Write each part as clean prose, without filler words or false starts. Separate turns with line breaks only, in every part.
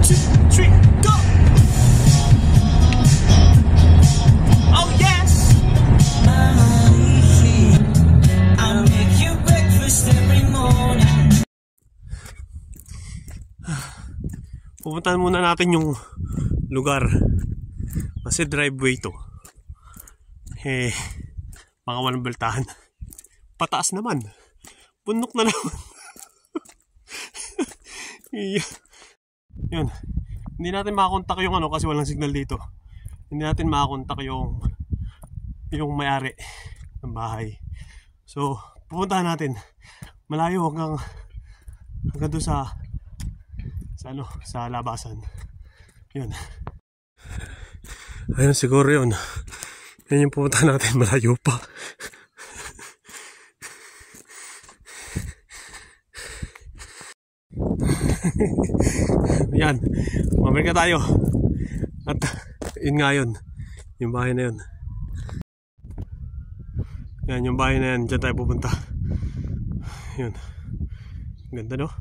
2, 3, go! Oh yes! I'll make you breakfast every morning.
Pupuntahan muna natin yung lugar kasi driveway to. Baka walang baltahan. Pataas naman, bundok na naman. Yun, hindi natin makakontak yung ano kasi walang signal dito. Hindi natin makakontak yung may-ari ng bahay. So pupuntahan natin malayo hanggang doon sa labasan. Yun. Ayun siguro yun. Yan yung pupunta natin, malayo pa. Yan. Mabalik na tayo. At yun nga yun. Yung bahay na yun. Yan yung bahay na yan. Diyan tayo pupunta. Yun. Ganda no?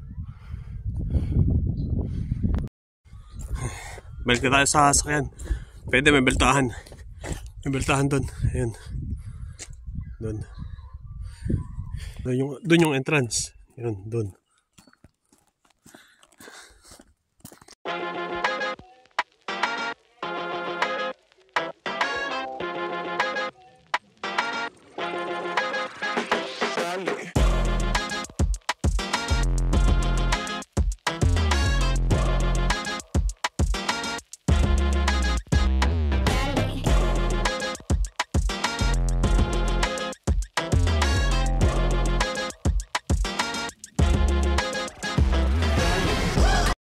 Balik na tayo sa sasakyan. Pwede may beltahan. May beltahan doon. Ayun. Doon. Doon yung entrance. Ayun, doon.